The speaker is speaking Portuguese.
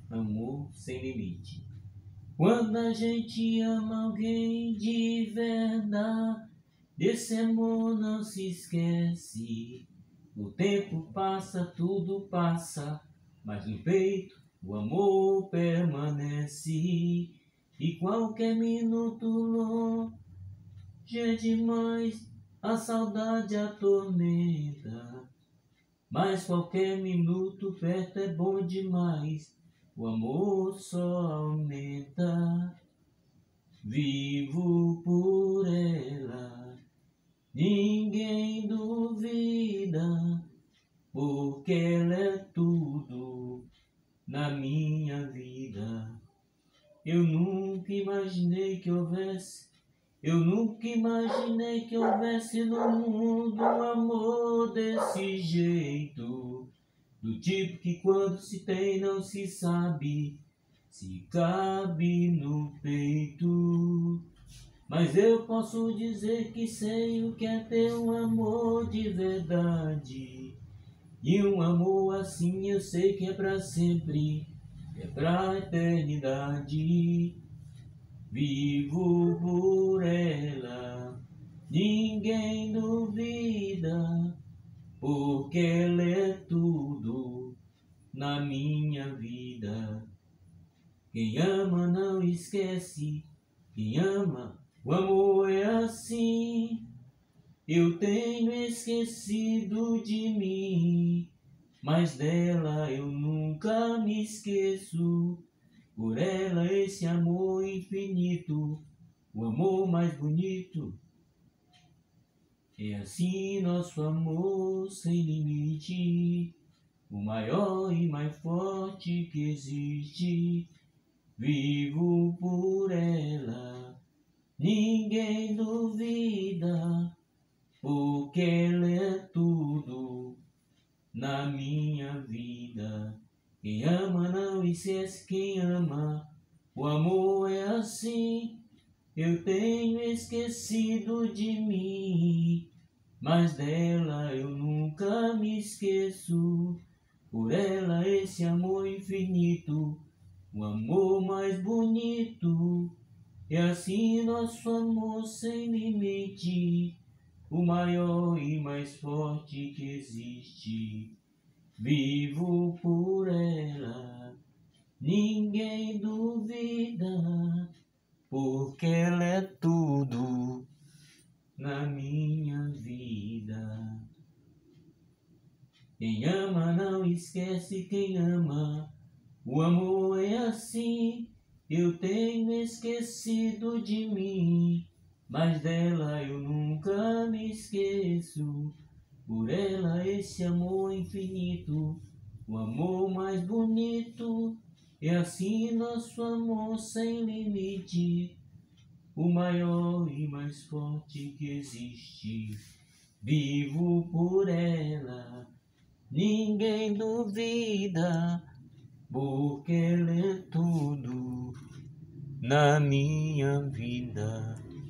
amor sem limite. Quando a gente ama alguém de verdade, desse amor não se esquece. O tempo passa, tudo passa, mas no peito o amor permanece. E qualquer minuto longe é demais, a saudade atormenta. Mas qualquer minuto perto é bom demais, o amor só aumenta. Vivo por ela, ninguém duvida, porque ela é tudo na minha vida. Eu nunca imaginei que houvesse no mundo um amor desse jeito. Do tipo que quando se tem não se sabe se cabe no peito. Mas eu posso dizer que sei o que é ter um amor de verdade. E um amor assim eu sei que é pra sempre, é pra eternidade. Vivo por ela, ninguém duvida, porque ela é tudo na minha vida. Quem ama não esquece, quem ama, o amor é assim. Eu tenho esquecido de mim, mas dela eu nunca me esqueço. Por ela esse amor infinito, o amor mais bonito. É assim nosso amor sem limite, o maior e mais forte que existe. Vivo por ela, ninguém duvida, porque ela é tudo na minha vida. Quem ama não esquece, quem ama, o amor é assim. Eu tenho esquecido de mim, mas dela eu nunca me esqueço. Por ela esse amor infinito, o amor mais bonito. É assim nosso amor sem limite, o maior e mais forte que existe. Vivo por ela, ninguém duvida, porque ela é tudo na minha vida. Quem ama não esquece, quem ama, o amor é assim. Eu tenho esquecido de mim, mas dela eu nunca me esqueço. Por ela esse amor infinito, o amor mais bonito. É assim nosso amor sem limite, o maior e mais forte que existe. Vivo por ela, ninguém duvida, porque ela é tudo na minha vida.